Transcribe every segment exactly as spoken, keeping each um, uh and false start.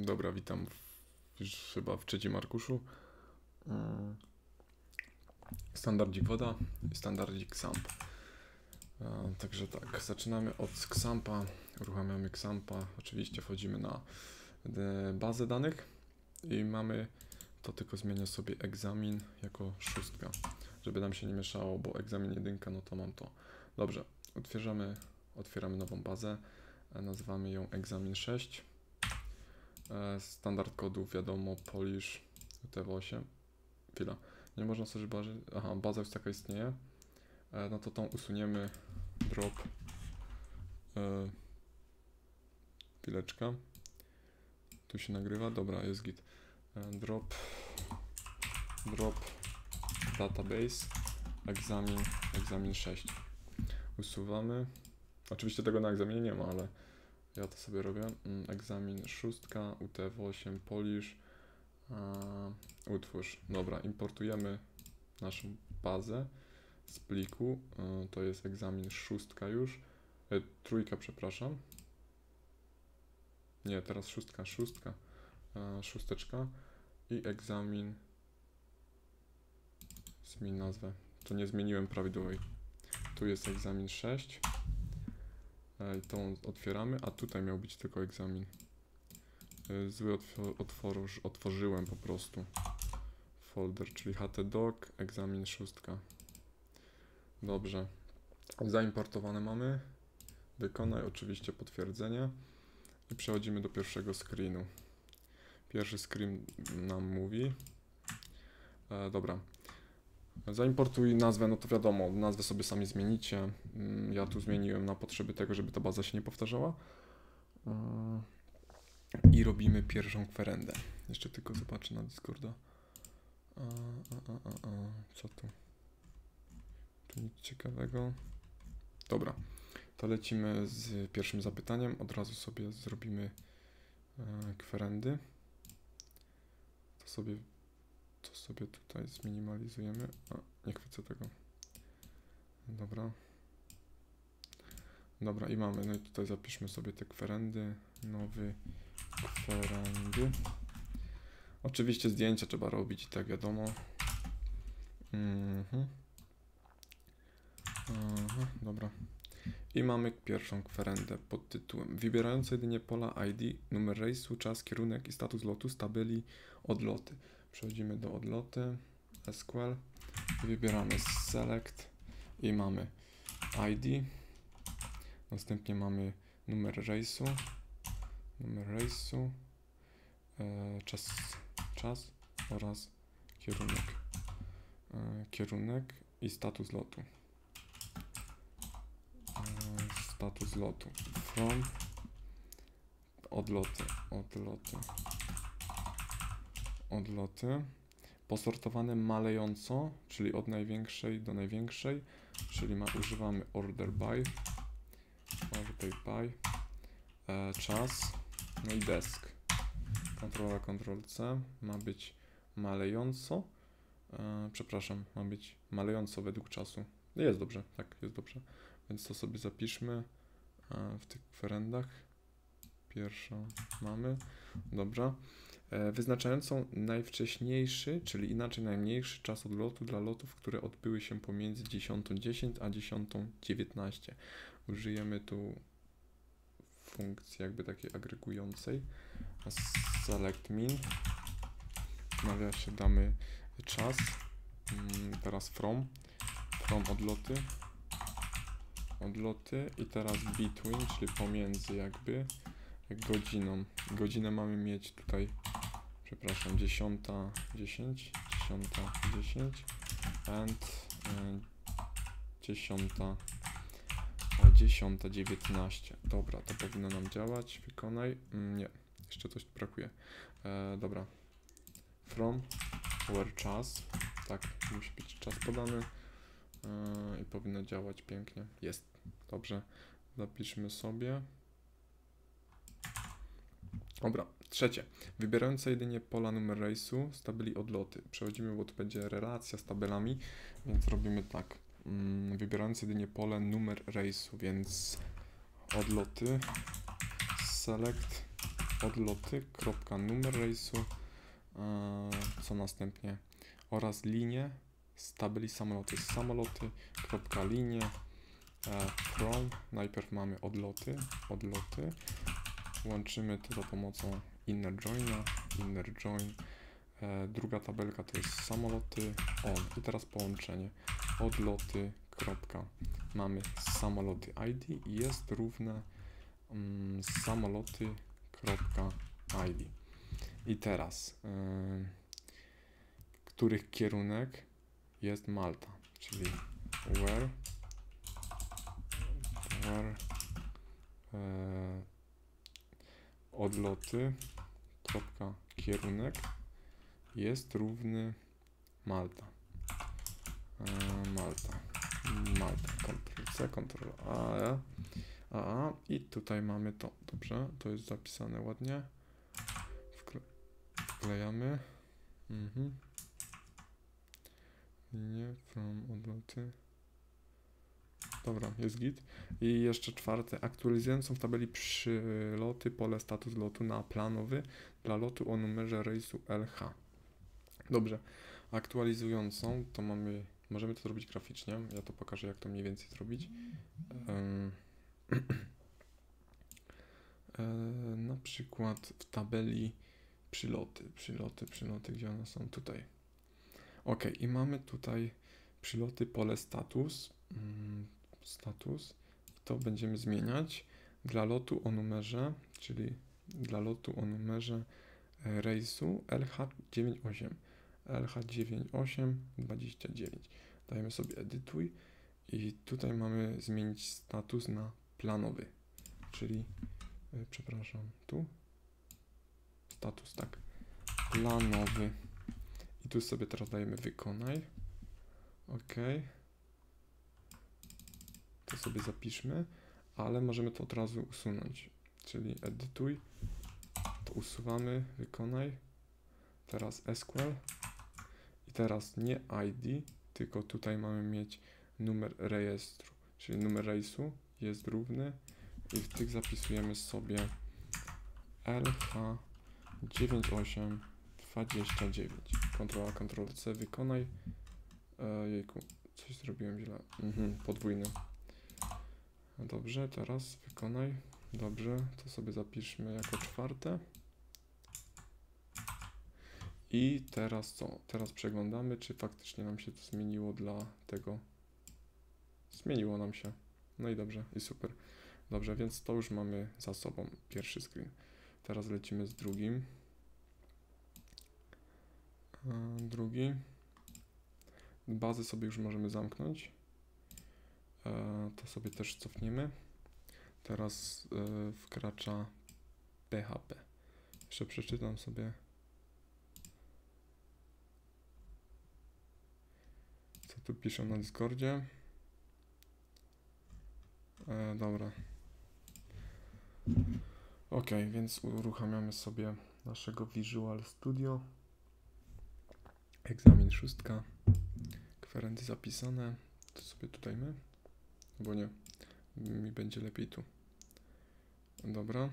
Dobra, witam w, już chyba w trzecim arkuszu. Standardzik woda i standardzik XAMPP. Także tak, zaczynamy od XAMPPa, uruchamiamy XAMPPa, oczywiście wchodzimy na bazę danych i mamy, to tylko zmienię sobie egzamin jako szóstka, żeby nam się nie mieszało, bo egzamin jedynka, no to mam to. Dobrze, otwieramy, otwieramy nową bazę, nazywamy ją egzamin sześć. Standard kodów wiadomo, Polish, U T W osiem. Chwila, nie można sobie bazy, aha, baza już taka istnieje. No to tą usuniemy, drop, e, chwileczka, tu się nagrywa, dobra, jest git. E, drop, drop, database, egzamin, egzamin sześć. Usuwamy, oczywiście tego na egzaminie nie ma, ale ja to sobie robię. Egzamin szóstka, U T W osiem, Polish, uh, utwórz. Dobra, importujemy naszą bazę z pliku. Uh, to jest egzamin szóstka już. E, trójka, przepraszam. Nie, teraz szóstka, szóstka, uh, szósteczka i egzamin. Zmień nazwę. To nie zmieniłem prawidłowej. Tu jest egzamin sześć. I tą otwieramy, a tutaj miał być tylko egzamin. Zły otworz, otworzyłem po prostu folder, czyli htdoc, egzamin szóstka. Dobrze. Zaimportowane mamy. Wykonaj oczywiście potwierdzenie. I przechodzimy do pierwszego screenu. Pierwszy screen nam mówi. E, dobra. Zaimportuj nazwę, no to wiadomo, nazwę sobie sami zmienicie. Ja tu zmieniłem na potrzeby tego, żeby ta baza się nie powtarzała. I robimy pierwszą kwerendę. Jeszcze tylko zobaczę na Discorda. A, a, a, a, a. Co tu? Tu nic ciekawego. Dobra, to lecimy z pierwszym zapytaniem. Od razu sobie zrobimy e, kwerendy. To sobie To sobie tutaj zminimalizujemy. A, nie chwycę tego. Dobra. Dobra, i mamy. No i tutaj zapiszmy sobie te kwerendy. Nowy kwerendy. Oczywiście zdjęcia trzeba robić i tak wiadomo. Mhm. Aha, dobra. I mamy pierwszą kwerendę pod tytułem wybierając jedynie pola I D, numer rejsu, czas, kierunek i status lotu z tabeli odloty. Przechodzimy do odloty, S Q L, wybieramy select i mamy I D, następnie mamy numer rejsu, numer rejsu, e, czas, czas oraz kierunek, e, kierunek i status lotu. Status lotu from odloty, odloty, odloty posortowane malejąco, czyli od największej do największej, czyli ma, używamy order by, order by, e, czas, no i desk, kontrola, kontrol C, ma być malejąco, e, przepraszam, ma być malejąco według czasu, jest dobrze, tak, jest dobrze. Więc to sobie zapiszmy w tych kwerendach. Pierwszą mamy. Dobra. Wyznaczającą najwcześniejszy, czyli inaczej najmniejszy czas odlotu dla lotów, które odbyły się pomiędzy dziesiątą dziesięć a dziesiątą dziewiętnaście. Użyjemy tu funkcji jakby takiej agregującej. Select min. W nawiasie damy czas. Teraz from. From odloty. Odloty i teraz between, czyli pomiędzy jakby godziną. Godzinę mamy mieć tutaj, przepraszam, dziesiąta dziesięć, dziesiąta dziesięć and dziesiąta dziesiąta dziewiętnaście. Dobra, to powinno nam działać. Wykonaj. Nie, jeszcze coś brakuje. E, dobra. From, where czas. Tak, musi być czas podany. E, I powinno działać pięknie. Jest. Dobrze, zapiszmy sobie. Dobra, trzecie. Wybierając jedynie pola numer rejsu z tabeli odloty. Przechodzimy, bo tu będzie relacja z tabelami, więc robimy tak. Hmm, wybierając jedynie pole numer rejsu, więc odloty, select odloty, kropka numer rejsu, co następnie oraz linie z tabeli samoloty, samoloty, kropka linie, from, najpierw mamy odloty, odloty, łączymy to za pomocą inner joina, inner join, e, druga tabelka to jest samoloty, on i teraz połączenie, odloty, kropka, mamy samoloty I D i jest równe mm, samoloty, kropka, I D. I teraz, yy, których kierunek jest Malta, czyli where, where yy, odloty, kropka, kierunek jest równy Malta. Yy, Malta, Malta, Ctrl C, Ctrl A, A, A i tutaj mamy to, dobrze, to jest zapisane ładnie. Wklejamy. Mhm. Nie, from odloty. Dobra, jest git. I jeszcze czwarte. Aktualizującą w tabeli przyloty pole status lotu na planowy dla lotu o numerze rejsu L H. Dobrze. Aktualizującą to mamy, możemy to zrobić graficznie. Ja to pokażę, jak to mniej więcej zrobić. Um, e, na przykład w tabeli przyloty, przyloty, przyloty, gdzie one są? Tutaj. Ok, i mamy tutaj przyloty pole status, mm, status, to będziemy zmieniać dla lotu o numerze, czyli dla lotu o numerze rejsu L H dziewięćdziesiąt osiem, L H dziewięćdziesiąt osiem dwadzieścia dziewięć. Dajemy sobie edytuj i tutaj mamy zmienić status na planowy, czyli, yy, przepraszam, tu. Status, tak, planowy i tu sobie teraz dajemy wykonaj, ok, to sobie zapiszmy, ale możemy to od razu usunąć, czyli edytuj, to usuwamy, wykonaj, teraz S Q L i teraz nie I D, tylko tutaj mamy mieć numer rejestru, czyli numer rejsu jest równy i w tych zapisujemy sobie L H dziewięćdziesiąt osiem dwadzieścia dziewięć. Ctrl A, Ctrl C, wykonaj. E, jejku, coś zrobiłem źle. Mhm, podwójny. Dobrze, teraz wykonaj. Dobrze, to sobie zapiszmy jako czwarte. I teraz co? Teraz przeglądamy, czy faktycznie nam się to zmieniło dla tego. Zmieniło nam się. No i dobrze, i super. Dobrze, więc to już mamy za sobą pierwszy screen. Teraz lecimy z drugim. E, drugi. Bazę sobie już możemy zamknąć. E, to sobie też cofniemy. Teraz e, wkracza P H P. Jeszcze przeczytam sobie, co tu piszą na Discordzie. E, dobra. Ok, więc uruchamiamy sobie naszego Visual Studio. Egzamin szóstka. Kwerendy zapisane. To sobie tutaj my. Bo nie. Mi będzie lepiej tu. Dobra.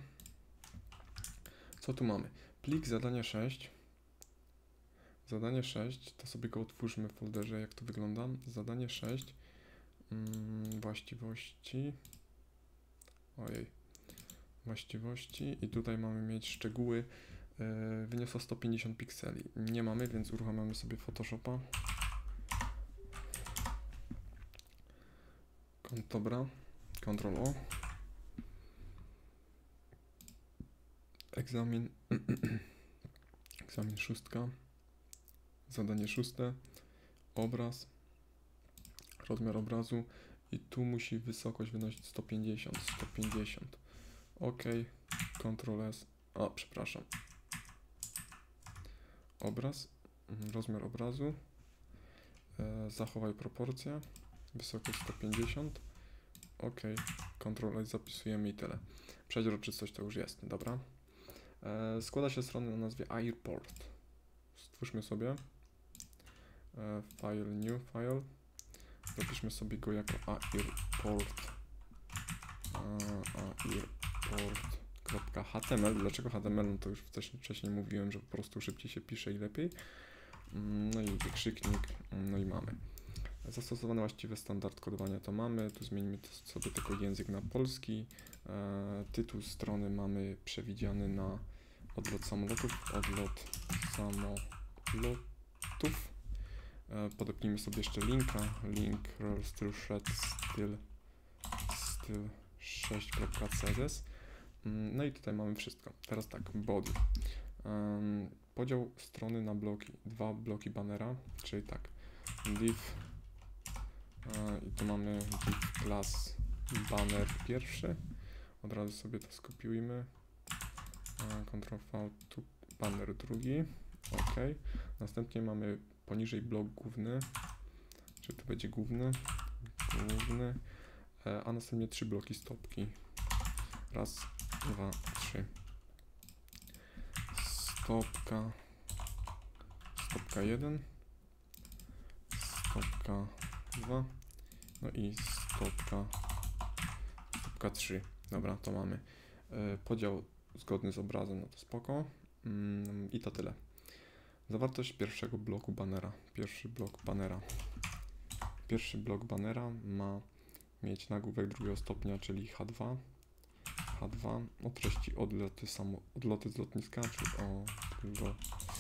Co tu mamy? Plik zadania sześć. Zadanie sześć. To sobie go otwórzmy w folderze, jak to wygląda. Zadanie sześć. Hmm, właściwości. Ojej. Właściwości i tutaj mamy mieć szczegóły, yy, wyniosło sto pięćdziesiąt pikseli. Nie mamy, więc uruchamiamy sobie Photoshopa. Dobra, Ctrl O. Egzamin. Egzamin szóstka. Zadanie szóste. Obraz. Rozmiar obrazu i tu musi wysokość wynosić sto pięćdziesiąt, sto pięćdziesiąt. OK, Ctrl S, a przepraszam, obraz, rozmiar obrazu, e, zachowaj proporcje, wysokość sto pięćdziesiąt, OK, Ctrl S, zapisujemy i tyle. Przeźroczystość to już jest, dobra. E, składa się strony o nazwie Airport. Stwórzmy sobie e, file, new file, zapiszmy sobie go jako Airport. Airport. .html. Dlaczego H T M L? No to już wcześniej, wcześniej mówiłem, że po prostu szybciej się pisze i lepiej. No i wykrzyknik, no i mamy. Zastosowany właściwy standard kodowania to mamy. Tu zmienimy sobie tylko język na polski. E, tytuł strony mamy przewidziany na odlot samolotów. Odlot samolotów. E, podepnijmy sobie jeszcze linka. Link rel styl shred styl styl sześć kropka c s s. No i tutaj mamy wszystko. Teraz tak, body. Um, podział strony na bloki. Dwa bloki bannera, czyli tak, div uh, i tu mamy div class banner pierwszy. Od razu sobie to skopiujmy. Uh, Ctrl V, tu banner drugi. OK. Następnie mamy poniżej blok główny, czyli to będzie główny, główny, a następnie trzy bloki stopki. Raz, dwa, trzy. Stopka, stopka jeden, stopka dwa, no i stopka, stopka trzy. Dobra, to mamy. Yy, podział zgodny z obrazem, no to spoko. Yy, I to tyle. Zawartość pierwszego bloku bannera. Pierwszy blok bannera. Pierwszy blok bannera ma mieć nagłówek drugiego stopnia, czyli H dwa. H dwa o treści odloty, samo, odloty z lotniska, czyli odlo,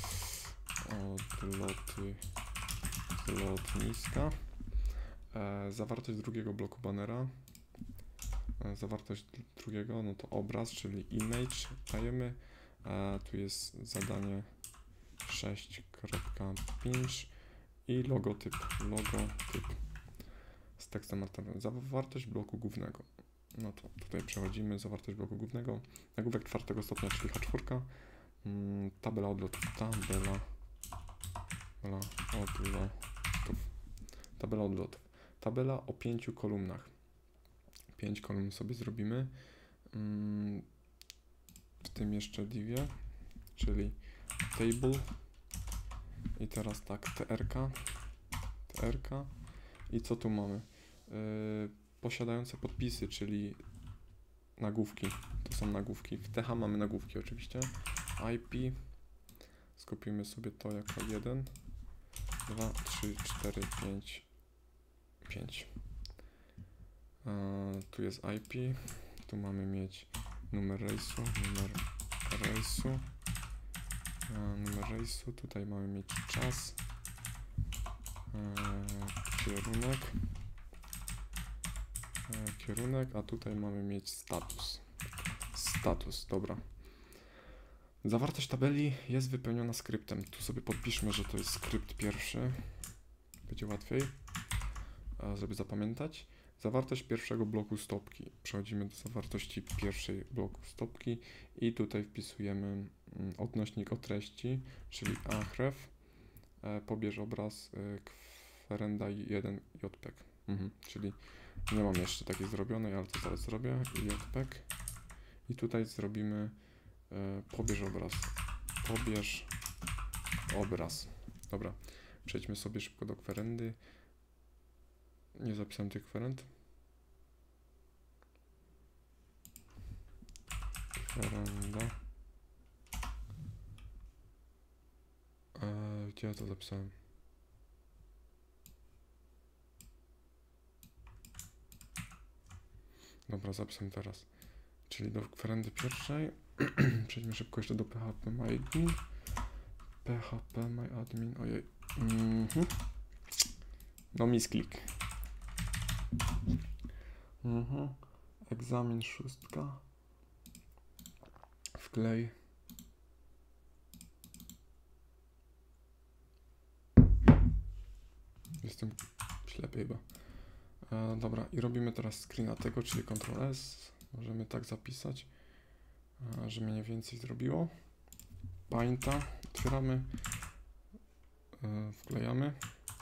odloty z lotniska. E, zawartość drugiego bloku bannera. E, zawartość drugiego, no to obraz, czyli image dajemy. E, tu jest zadanie sześć kropka pięć i logotyp, logotyp z tekstem artowym. Zawartość bloku głównego. No to tutaj przechodzimy, zawartość bloku głównego, nagłówek czwartego stopnia, czyli H cztery, mm, tabela odlotów, tabela, tabela odlotów, tabela odlotów, tabela o pięciu kolumnach, pięć kolumn sobie zrobimy, mm, w tym jeszcze divie, czyli table i teraz tak, trk, trk i co tu mamy? Yy, posiadające podpisy, czyli nagłówki, to są nagłówki, w T H mamy nagłówki oczywiście, I P, skopiujmy sobie to jako jeden, dwa, trzy, cztery, pięć, pięć, eee, tu jest I P, tu mamy mieć numer rejsu, numer rejsu, eee, numer rejsu, tutaj mamy mieć czas, eee, kierunek, kierunek, a tutaj mamy mieć status. Status, dobra. Zawartość tabeli jest wypełniona skryptem. Tu sobie podpiszmy, że to jest skrypt pierwszy. Będzie łatwiej, żeby zapamiętać. Zawartość pierwszego bloku stopki. Przechodzimy do zawartości pierwszej bloku stopki i tutaj wpisujemy odnośnik o treści, czyli ahref, pobierz obraz, kwerenda jeden jpeg. Mhm, czyli nie mam jeszcze takiej zrobionej, ale to zaraz zrobię. Jpeg. I tutaj zrobimy e, pobierz obraz. Pobierz obraz. Dobra. Przejdźmy sobie szybko do kwerendy. Nie zapisałem tych kwerend. Kwerenda. E, gdzie ja to zapisałem? Dobra, zapisam teraz. Czyli do kwerendy pierwszej. Przejdźmy szybko jeszcze do P H P MyAdmin. P H P MyAdmin. Ojej. Mm-hmm. No misklik. Mm-hmm. Egzamin szóstka. Wklej. Jestem ślepy chyba. E, dobra, i robimy teraz screena tego, czyli Ctrl S. Możemy tak zapisać, e, że mniej więcej zrobiło. Painta otwieramy, e, wklejamy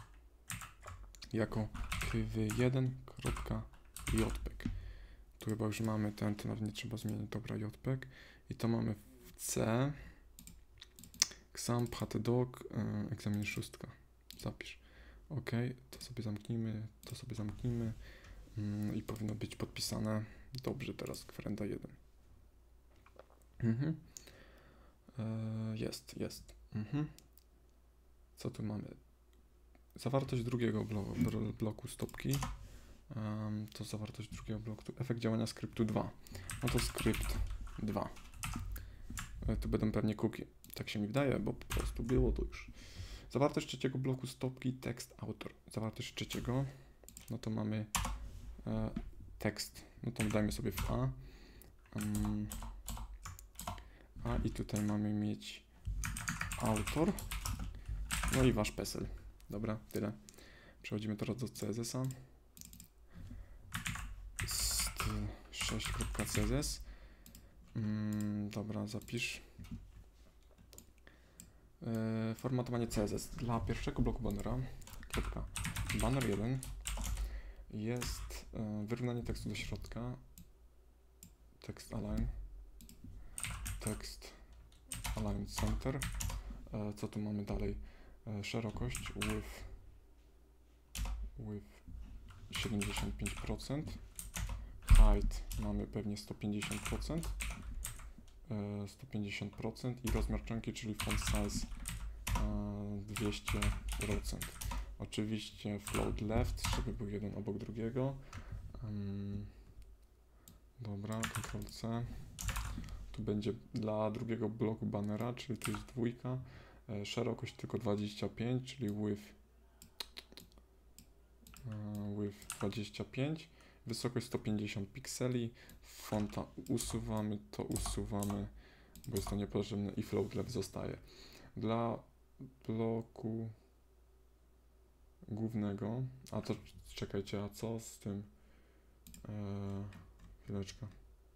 jako k w jeden kropka jpeg. Tu chyba już mamy ten, to nawet nie trzeba zmienić. Dobra, jpeg. I to mamy w C. Xamp, htdoc, e, egzamin szóstka. Zapisz. OK, to sobie zamknijmy, to sobie zamknijmy mm, i powinno być podpisane dobrze teraz kwerenda jeden. Mhm. E, jest, jest. Mhm. Co tu mamy? Zawartość drugiego bloku, bloku stopki. Um, to zawartość drugiego bloku. Efekt działania skryptu dwa. No to skrypt dwa. E, tu będą pewnie cookie. Tak się mi wydaje, bo po prostu było to już. Zawartość trzeciego bloku stopki, tekst, autor. Zawartość trzeciego, no to mamy e, tekst. No to dajmy sobie w A. Um, A i tutaj mamy mieć autor. No i wasz PESEL. Dobra, tyle. Przechodzimy teraz do C S S a. sześć kropka c s s. Mm, dobra, zapisz. Yy, formatowanie C S S. Dla pierwszego bloku bannera, kropka, banner jeden jest yy, wyrównanie tekstu do środka. Text align. Text align center. Yy, co tu mamy dalej? Yy, szerokość with, with siedemdziesiąt pięć procent. Height mamy pewnie sto pięćdziesiąt procent. sto pięćdziesiąt procent i rozmiar czcionki, czyli font size dwieście procent. Oczywiście float left, żeby był jeden obok drugiego. Um, dobra, Ctrl C. Tu będzie dla drugiego bloku bannera, czyli to jest dwójka. E, szerokość tylko dwadzieścia pięć, czyli width, e, width dwadzieścia pięć. Wysokość sto pięćdziesiąt pikseli. Fonta usuwamy, to usuwamy, bo jest to niepotrzebne i float left zostaje. Dla bloku głównego, a to czekajcie, a co z tym? Eee, chwileczkę.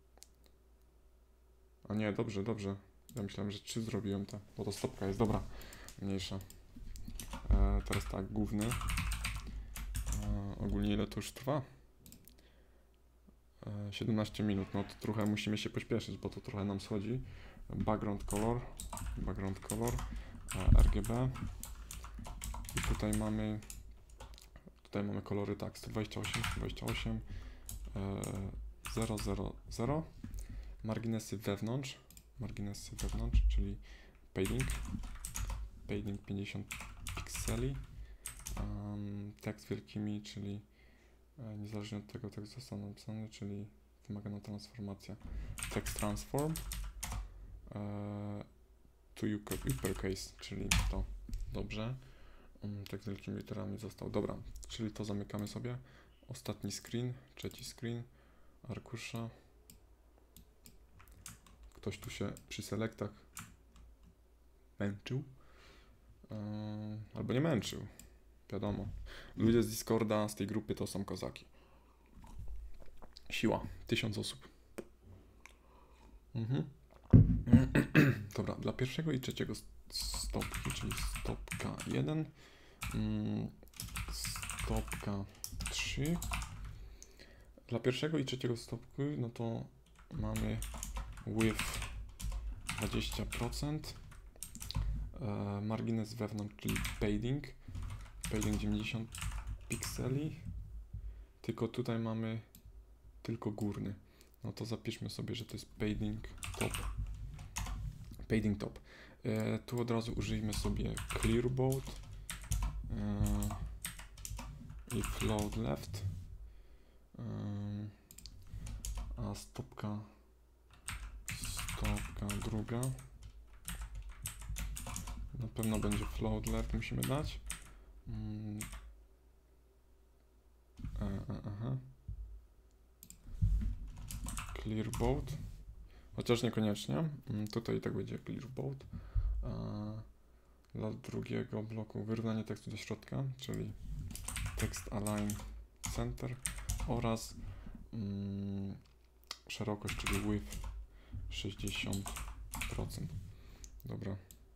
A nie, dobrze, dobrze. Ja myślałem, że trzy zrobiłem te, bo to stopka jest, dobra, mniejsza. Eee, teraz tak, główny. Eee, ogólnie ile to już trwa? Eee, siedemnaście minut, no to trochę musimy się pośpieszyć, bo to trochę nam schodzi. Background color, background color, eee, R G B. I tutaj mamy, tutaj mamy kolory tak, sto dwadzieścia osiem, sto dwadzieścia osiem, zero zero zero, marginesy wewnątrz, marginesy wewnątrz, czyli padding, padding pięćdziesiąt pikseli, um, tekst wielkimi, czyli e, niezależnie od tego tekst został napisany, czyli wymagana transformacja, text transform, e, to uppercase, czyli to, dobrze. Tak z wielkimi literami został. Dobra, czyli to zamykamy sobie. Ostatni screen, trzeci screen, arkusza. Ktoś tu się przy selektach męczył. Yy, albo nie męczył. Wiadomo. Ludzie z Discorda, z tej grupy to są kozaki. Siła. Tysiąc osób. Mhm. Dobra, dla pierwszego i trzeciego stopki, czyli stopka jeden. Stopka trzy. Dla pierwszego i trzeciego stopku, no to mamy width dwadzieścia procent, e, margines wewnątrz, czyli padding, padding dziewięćdziesiąt pikseli, tylko tutaj mamy tylko górny. No to zapiszmy sobie, że to jest padding top. Padding top. E, tu od razu użyjmy sobie clearboard i float left, a stopka stopka druga na pewno będzie float left, musimy dać. E, e, aha. Clearboard, chociaż niekoniecznie, tutaj i tak będzie clearboard. Dla drugiego bloku wyrównanie tekstu do środka, czyli text align center oraz mm, szerokość, czyli width sześćdziesiąt procent. Dobra.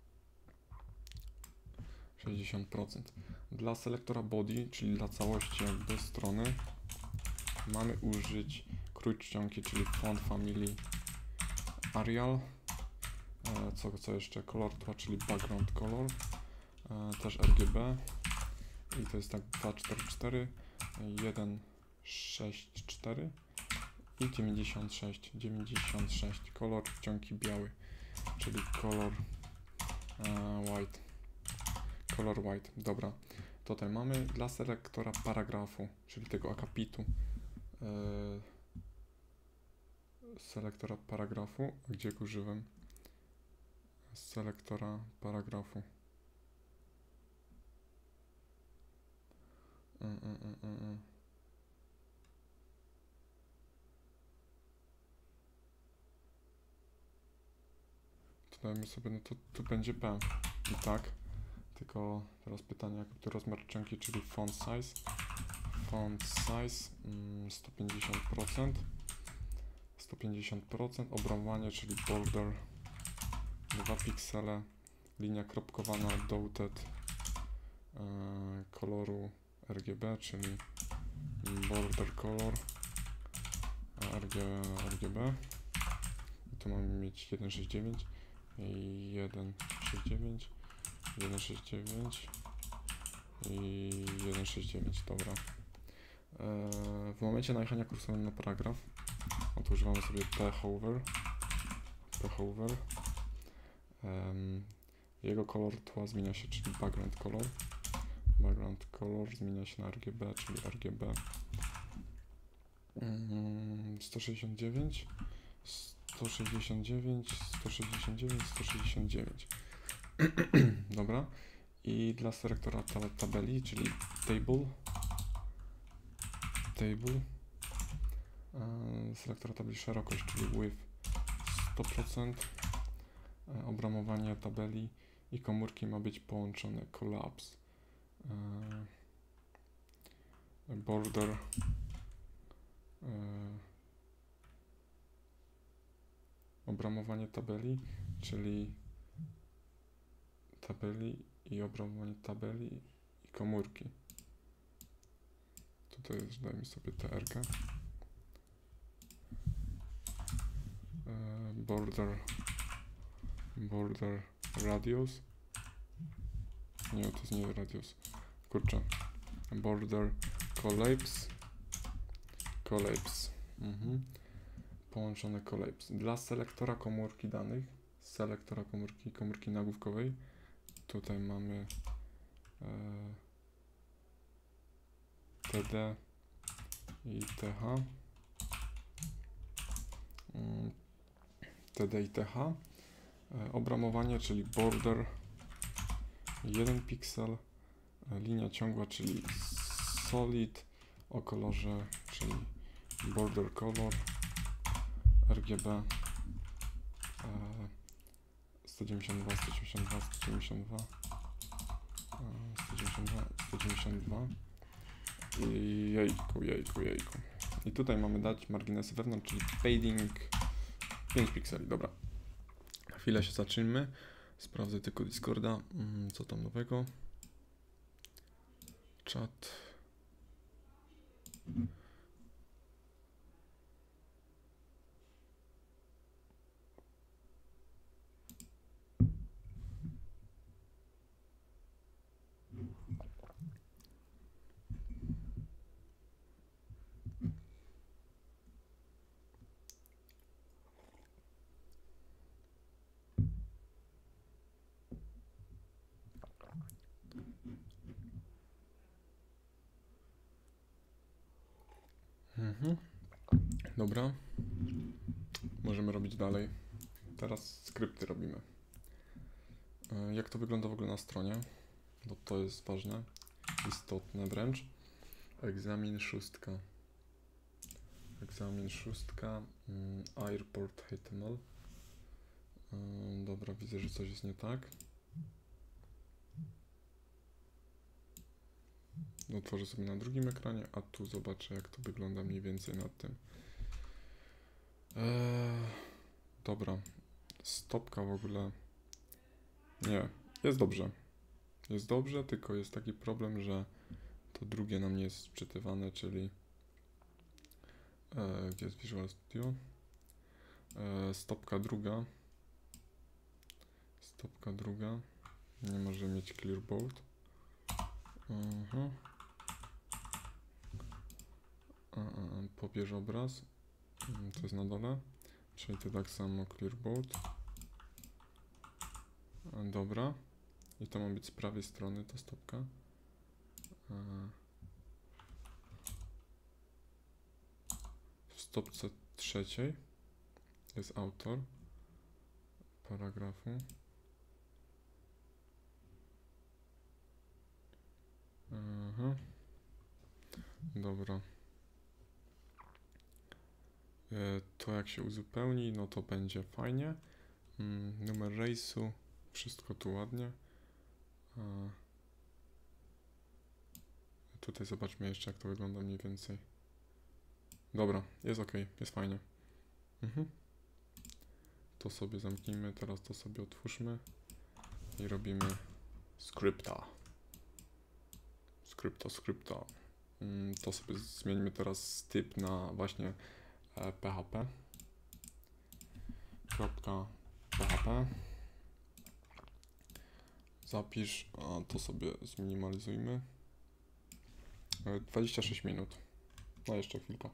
sześćdziesiąt procent. Dla selektora body, czyli dla całości jakby strony, mamy użyć krój czcionki, czyli font family Arial. Co, co jeszcze? Kolor tła, czyli background color, e, też R G B i to jest tak dwa cztery cztery, jeden sześć cztery i dziewięćdziesiąt sześć, dziewięćdziesiąt sześć, kolor czcionki biały, czyli kolor uh, white, kolor white, dobra. Tutaj mamy dla selektora paragrafu, czyli tego akapitu, yy, selektora paragrafu, gdzie go użyłem, selektora paragrafu. Yy, yy, yy, yy. Dajmy sobie, no to tu będzie P i tak, tylko teraz pytanie, jaki to rozmiar czcionki, czyli font size, font size mm, sto pięćdziesiąt procent, sto pięćdziesiąt procent, obramowanie, czyli border dwa piksele, linia kropkowana dotted yy, koloru R G B, czyli border color R G B i tu mamy mieć jeden sześć dziewięć, jeden sześć dziewięć, jeden sześć dziewięć i jeden sześć dziewięć, dobra. Eee, w momencie najechania kursorem na paragraf, no to używamy sobie p-hover, p-hover. Eee, jego kolor tła zmienia się, czyli background color, background color zmienia się na R G B, czyli R G B. Eee, sto sześćdziesiąt dziewięć, sto sześćdziesiąt dziewięć, sto sześćdziesiąt dziewięć, sto sześćdziesiąt dziewięć. Dobra. I dla selektora ta tabeli, czyli table, table, e, selektora tabeli szerokość, czyli width sto procent, e, obramowanie tabeli i komórki ma być połączone, collapse, e, border, e, obramowanie tabeli, czyli tabeli i obramowanie tabeli i komórki. Tutaj dajmy sobie T R-kę. E, border, border radius. Nie, to jest nie radius. Kurczę. Border collapse. Collapse. Mhm. Połączone collapse. Dla selektora komórki danych, selektora komórki, komórki nagłówkowej, tutaj mamy e, T D i T H. Mm, T D i T H. E, obramowanie, czyli border jeden piksel, e, linia ciągła, czyli solid, o kolorze, czyli border color, R G B, e, sto dziewięćdziesiąt dwa, sto dziewięćdziesiąt dwa, sto dziewięćdziesiąt dwa, sto dziewięćdziesiąt dwa, sto dziewięćdziesiąt dwa i jejku, jejku, jejku. I tutaj mamy dać marginesy wewnątrz, czyli padding pięć pikseli. Dobra, na chwilę się zaczynmy. Sprawdzę tylko Discorda, co tam nowego. Czat. Mhm. Dobra, możemy robić dalej. Teraz skrypty robimy. Jak to wygląda w ogóle na stronie? Bo to jest ważne, istotne wręcz. Egzamin szóstka. Egzamin szóstka, um, airport H T M L. Um, dobra, widzę, że coś jest nie tak. Otworzę sobie na drugim ekranie, a tu zobaczę, jak to wygląda mniej więcej nad tym. Eee, dobra, stopka w ogóle. Nie, jest dobrze. Jest dobrze, tylko jest taki problem, że to drugie nam nie jest wczytywane, czyli e, gdzie jest Visual Studio? E, stopka druga. Stopka druga. Nie może mieć clearboard. Uh-huh. a, a, pobierz obraz To jest na dole. Czyli to tak samo clearboard. Dobra. I to ma być z prawej strony ta stopka. W stopce trzeciej jest autor paragrafu. Aha. Dobra. To jak się uzupełni, no to będzie fajnie. Numer rejsu, wszystko tu ładnie. Tutaj zobaczmy jeszcze, jak to wygląda mniej więcej. Dobra, jest ok, jest fajnie. Mhm. To sobie zamknijmy, teraz to sobie otwórzmy i robimy skrypta. Skrypta, skrypta. To sobie zmieńmy teraz typ na właśnie P H P. Kropka P H P. Zapisz, a to sobie zminimalizujmy. dwadzieścia sześć minut. No jeszcze chwilkę.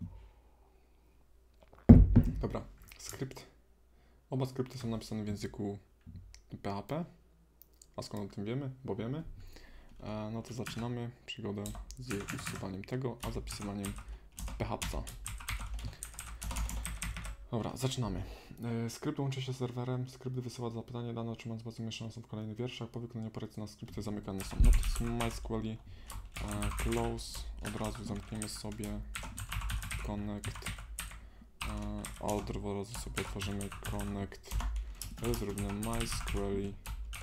Dobra, skrypt. Oba skrypty są napisane w języku P H P. A skąd o tym wiemy? Bo wiemy. No to zaczynamy przygodę z usuwaniem tego, a zapisywaniem P H P. Dobra, zaczynamy. Skrypt łączy się z serwerem, skrypt wysyła zapytanie, dane otrzymane z bazy umieszczone są w kolejnych wierszach, po wykonaniu operacji na skrypty zamykane są. No to MySQL, close, od razu zamkniemy sobie connect, od razu sobie otworzymy connect, to jest równe MySQL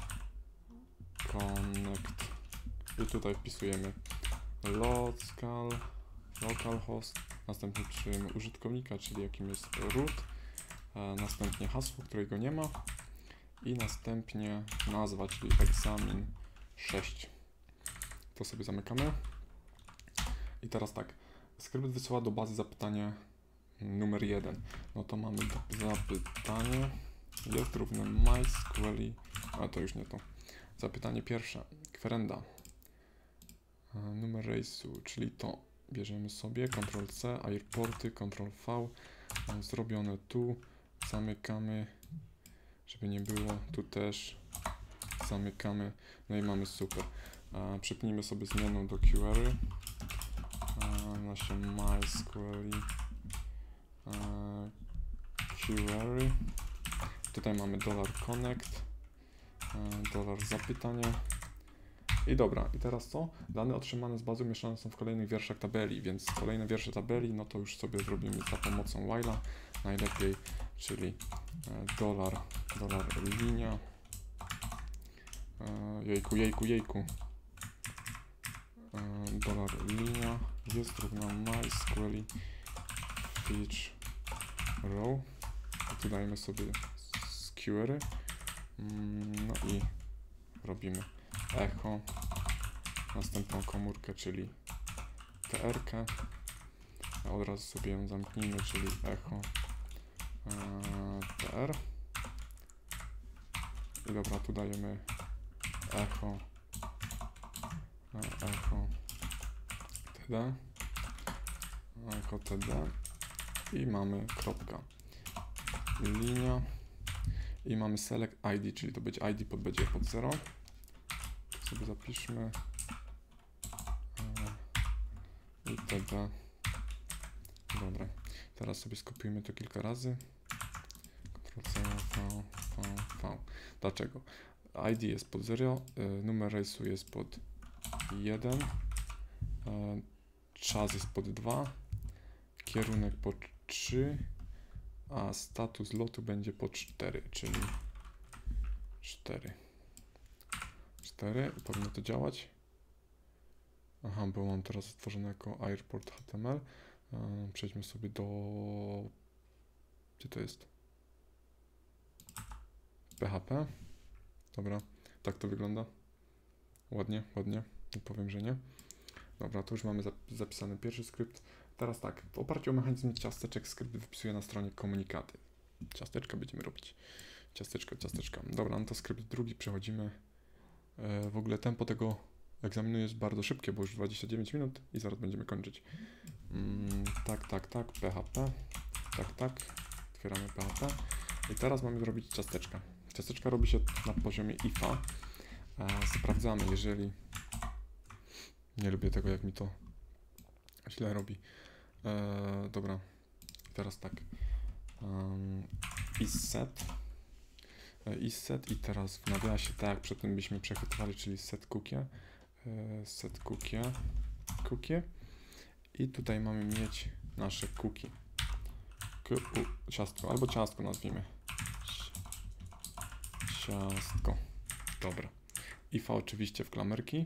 connect i tutaj wpisujemy local, localhost, następnie wpisujemy użytkownika, czyli jakim jest root, następnie hasło, którego nie ma i następnie nazwa, czyli egzamin sześć. To sobie zamykamy. I teraz tak, skrypt wysyła do bazy zapytanie numer jeden. No to mamy zapytanie jest równe MySQL, a to już nie to. Zapytanie pierwsze, kwerenda, numer rejsu, czyli to bierzemy sobie, kontrol C, airporty, kontrol V, zrobione tu, zamykamy, żeby nie było, tu też zamykamy, no i mamy super. E, przypnijmy sobie zmianę do query, e, nasze MySQL e, query, tutaj mamy dollar $connect, e, dolar zapytanie. I dobra, i teraz co? Dane otrzymane z bazy umieszczone są w kolejnych wierszach tabeli, więc kolejne wiersze tabeli, no to już sobie zrobimy za pomocą while'a najlepiej, czyli dolar, dolar linia, jejku, jejku, jejku, dolar linia jest równa MySQL fetch row, i tu dajemy sobie z query, no i robimy echo, następną komórkę, czyli tr-kę, a od razu sobie ją zamknijmy, czyli echo e, tr. I dobra, tu dajemy echo, e, echo td, echo td i mamy kropka, linia i mamy select I D, czyli to będzie I D pod będzie pod zero. Sobie zapiszmy i td. Dobra, teraz sobie skopiujmy to kilka razy. Ctrl C, V, V, V. Dlaczego? I D jest pod zero, numer rejsu jest pod jeden, czas jest pod dwa, kierunek pod trzy, a status lotu będzie pod cztery, czyli cztery. cztery, powinno to działać. Aha, bo mam teraz stworzone jako airport H T M L. Yy, przejdźmy sobie do... Gdzie to jest? P H P. Dobra, tak to wygląda. Ładnie, ładnie. Nie powiem, że nie. Dobra, to już mamy zapisany pierwszy skrypt. Teraz tak, w oparciu o mechanizm ciasteczek skrypt wypisuje na stronie komunikaty. Ciasteczka będziemy robić. Ciasteczka, ciasteczka. Dobra, no to skrypt drugi przechodzimy. W ogóle tempo tego egzaminu jest bardzo szybkie, bo już dwadzieścia dziewięć minut i zaraz będziemy kończyć. Mm, tak, tak, tak, P H P. tak, tak. Otwieramy P H P. I teraz mamy zrobić ciasteczka. Ciasteczka robi się na poziomie ifa. Sprawdzamy, jeżeli... Nie lubię tego, jak mi to źle robi. Eee, dobra, teraz tak. Um, isSet. E, isSet i teraz w nawiasie, tak jak przedtem byśmy przechwytywali, czyli set cookie. E, set cookie. Cookie. I tutaj mamy mieć nasze cookie. K u, ciastko, albo ciastko nazwijmy. Ciastko. Dobra. Ifa oczywiście w klamerki.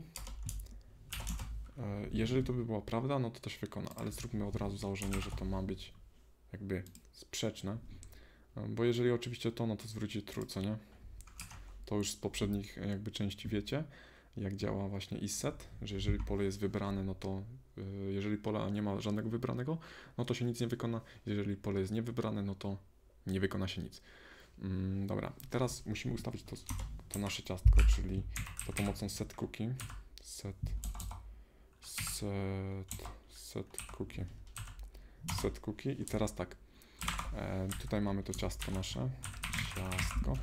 Jeżeli to by była prawda, no to to się wykona, ale zróbmy od razu założenie, że to ma być jakby sprzeczne, bo jeżeli oczywiście to, no to zwróci true, co nie? To już z poprzednich jakby części wiecie, jak działa właśnie isSet, że jeżeli pole jest wybrane, no to jeżeli pole nie ma żadnego wybranego, no to się nic nie wykona, jeżeli pole jest niewybrane, no to nie wykona się nic. Mm, dobra, teraz musimy ustawić to, to nasze ciastko, czyli za pomocą set cookie, set set, set cookie, set cookie i teraz tak, e, tutaj mamy to ciastko nasze, ciastko,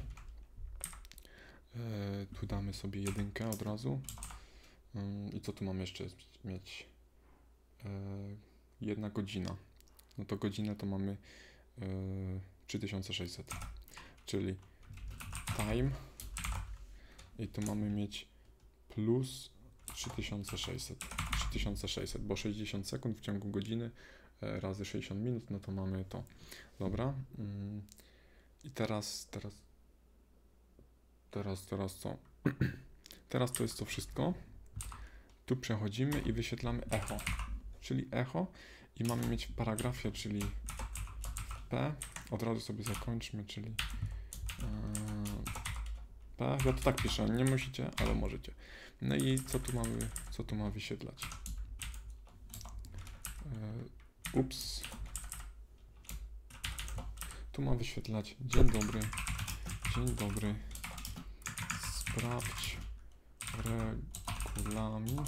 e, tu damy sobie jedynkę od razu e, i co tu mamy jeszcze mieć, e, jedna godzina, no to godzinę to mamy e, trzy tysiące sześćset, czyli time i tu mamy mieć plus trzy tysiące sześćset, trzy tysiące sześćset, bo sześćdziesiąt sekund w ciągu godziny e, razy sześćdziesiąt minut, no to mamy to. Dobra. Mm. I teraz, teraz, teraz, teraz co? Teraz to jest to wszystko. Tu przechodzimy i wyświetlamy echo, czyli echo i mamy mieć w paragrafie, czyli P, od razu sobie zakończmy, czyli P, ja to tak piszę, nie musicie, ale możecie. No i co tu mamy, co tu ma wyświetlać? Yy, ups. Tu ma wyświetlać dzień dobry, dzień dobry, sprawdź regulamin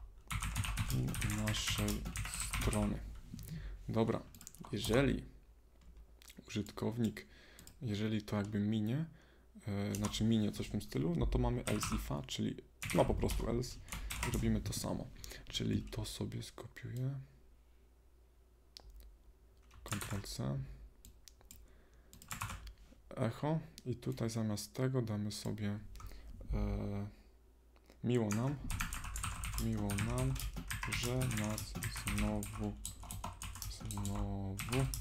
naszej strony. Dobra, jeżeli użytkownik, jeżeli to jakby minie, yy, znaczy minie coś w tym stylu, no to mamy else ifa, czyli no po prostu else i robimy to samo. Czyli to sobie skopiuję. kontrol C. Echo i tutaj zamiast tego damy sobie e, miło nam, miło nam, że nas znowu, znowu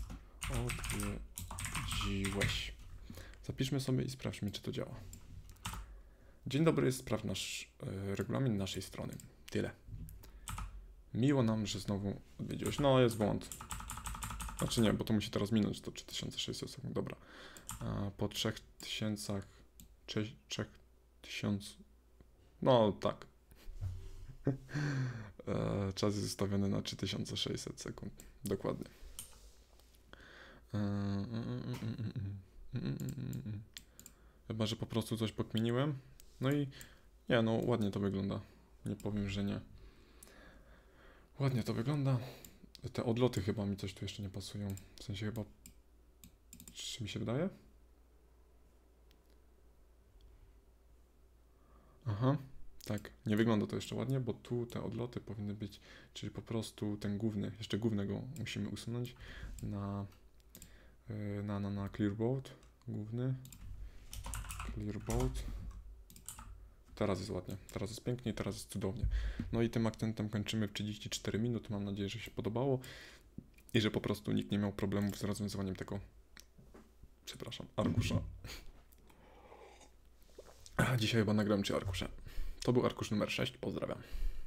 odwiedziłeś. Zapiszmy sobie i sprawdźmy, czy to działa. Dzień dobry, sprawdź nasz e, regulamin naszej strony. Tyle. Miło nam, że znowu odwiedziłeś. No, jest błąd. Znaczy nie, bo to musi teraz minąć to trzy tysiące sześćset sekund. Dobra. A po trzech tysiącach... trzech tysiąc... No, tak. e, czas jest ustawiony na trzy tysiące sześćset sekund. Dokładnie. E, mm, mm, mm, mm, mm. Chyba, że po prostu coś pokminiłem. No i nie, no ładnie to wygląda. Nie powiem, że nie. Ładnie to wygląda. Te odloty chyba mi coś tu jeszcze nie pasują. W sensie chyba... Czy mi się wydaje? Aha, tak. Nie wygląda to jeszcze ładnie, bo tu te odloty powinny być, czyli po prostu ten główny, jeszcze głównego musimy usunąć na na, na, na clearboard. Główny. Clearboard. Teraz jest ładnie, teraz jest pięknie, teraz jest cudownie. No i tym akcentem kończymy w trzydzieści cztery minuty. Mam nadzieję, że się podobało i że po prostu nikt nie miał problemów z rozwiązywaniem tego, przepraszam, arkusza. Dzisiaj chyba nagram ci arkusze. To był arkusz numer sześć, pozdrawiam.